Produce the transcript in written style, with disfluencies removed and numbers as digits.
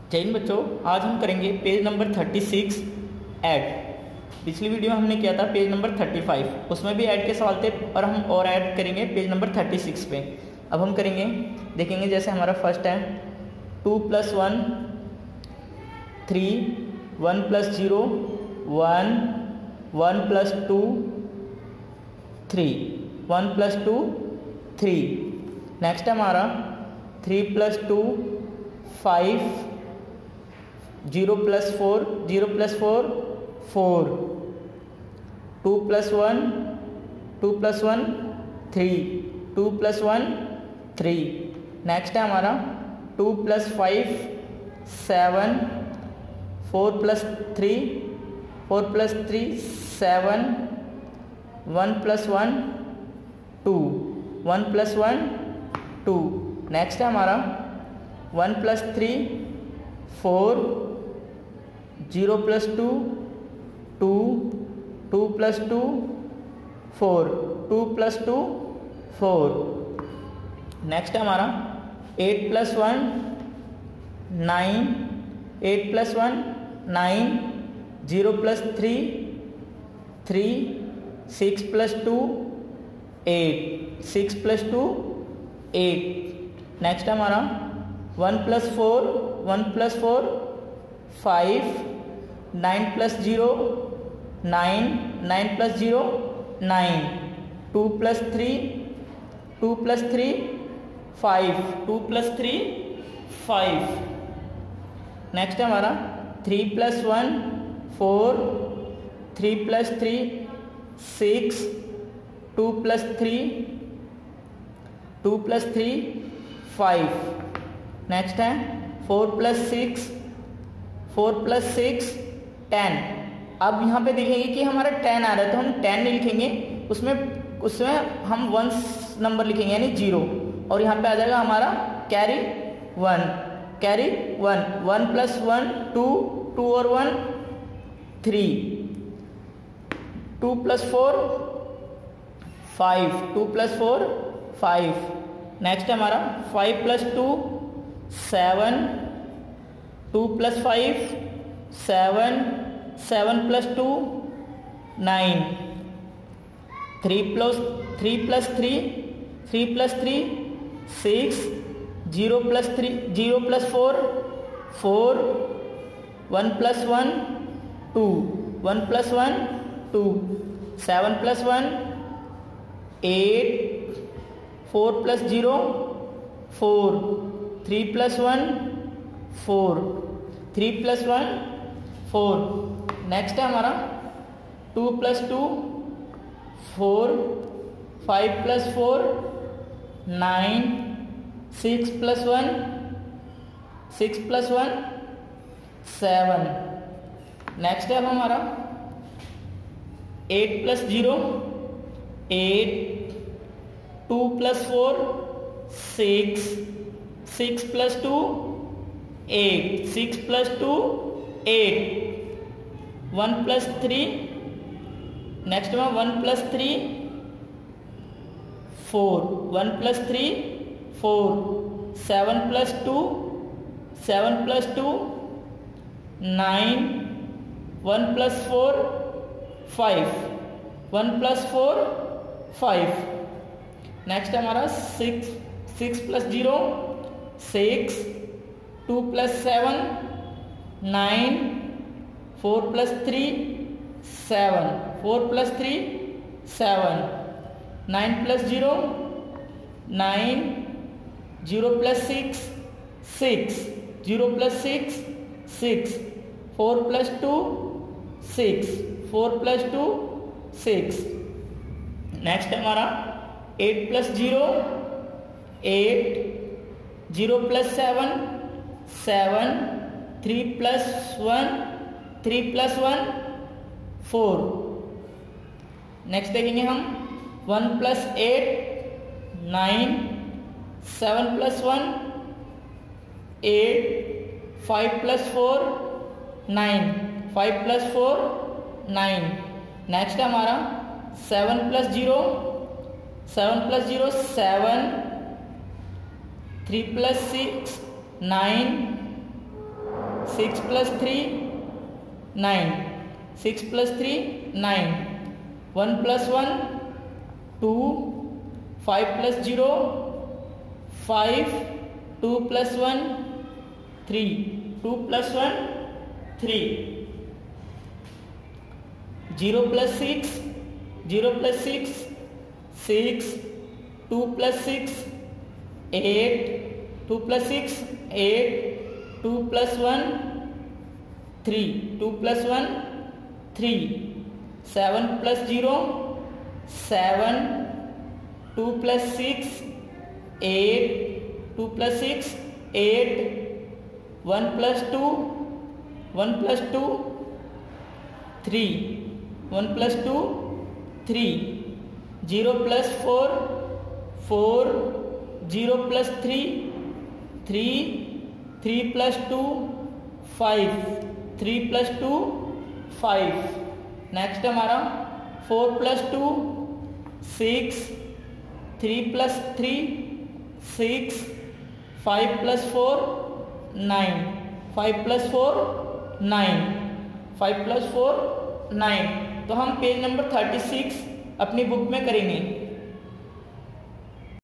जय हिंद बच्चों, आज हम करेंगे पेज नंबर 36 ऐड। पिछली वीडियो में हमने किया था पेज नंबर 35, उसमें भी ऐड के सवाल थे और हम और ऐड करेंगे पेज नंबर 36 पे। अब हम करेंगे, देखेंगे जैसे हमारा फर्स्ट है 2 + 1 3, 1 + 0 1, 1 + 2 3, 1 + 2 3। नेक्स्ट है हमारा 3 + 2 5, 0 + 4 0 + 4 4, 2 + 1 2 + 1 3, 2 + 1 3। नेक्स्ट है हमारा 2 + 5 7, 4 + 3 4 + 3 7, 1 + 1 2, 1 + 1 2। नेक्स्ट है हमारा 1 + 3 4, 0 + 2 2, 2 + 2 4, 2 + 2 4। नेक्स्ट है हमारा 8 + 1 9, 8 + 1 9, 0 + 3 3, 6 + 2 8, 6 + 2 8। नेक्स्ट है हमारा 1 + 4 1 + 4 5, 9 + 0 9, 9 + 0 9, 2 + 3 2 + 3 5, 2 + 3 5। नेक्स्ट है हमारा 3 + 1 4, 3 + 3 6, 2 + 3 2 + 3 5। नेक्स्ट है 4 + 6 4 + 6 10। अब यहाँ पे देखेंगे कि हमारा 10 आ रहा है तो हम 10 नहीं लिखेंगे, उसमें हम 1 नंबर लिखेंगे यानी 0, और यहाँ पे आ जाएगा हमारा कैरी 1 कैरी 1। 1 + 1 2, 2 और 1 3, 2 + 4 5, 2 + 4 5। नेक्स्ट है हमारा 5 + 2 7, 2 + 5 7, 7 + 2 9, 3 + 3 3 + 3 6, 0 + 3 0 + 4 4, 1 + 1 2, 1 + 1 2, 7 + 1 8, 4 + 0 4, 3 + 1 4, 3 + 1 4। नेक्स्ट है हमारा 2 + 2 4, 5 + 4 9, 6 + 1 6 + 1 7। नेक्स्ट है हमारा 8 + 0 8, 2 + 4 6, 6 + 2 8, 6 + 2 8, 1 + 3। नेक्स्ट में 1 + 3 4, 1 + 3 4, 7 + 2 7 + 2 9, 1 + 4 5, 1 + 4 5। नेक्स्ट हमारा 6 + 0 6, 2 + 7 9, 4 + 3 7, 4 + 3 7, 9 + 0 9, 0 + 6 6, 0 + 6 6, 4 + 2 6, 4 + 2 6। नेक्स्ट हमारा 8 + 0 8, 0 + 7 7, 3 + 1 3 + 1 4। नेक्स्ट देखेंगे हम 1 + 8 9, 7 + 1 8, 5 + 4 9, 5 + 4 9। नेक्स्ट हमारा 7 + 0 7 + 0 7, 3 + 6 9, 6 + 3 9, 6 + 3 9, 1 + 1 2, 5 + 0 5, 2 + 1 3, 2 + 1 3, 0 + 6 0 + 6 6, 2 + 6 8, 2 + 6 8, 2 + 1 3, 2 + 1 3, 7 + 0 7, 2 + 6 8, 2 + 6 8, 1 + 2 1 + 2 3, 1 + 2 3, 0 + 4 4, 0 + 3 3, 3 + 2 5, 3 + 2 5। नेक्स्ट हमारा 4 + 2 6, 3 + 3 6, 5 + 4 9, 5 + 4 9, 5 + 4 9। तो हम पेज नंबर 36 अपनी बुक में करेंगे।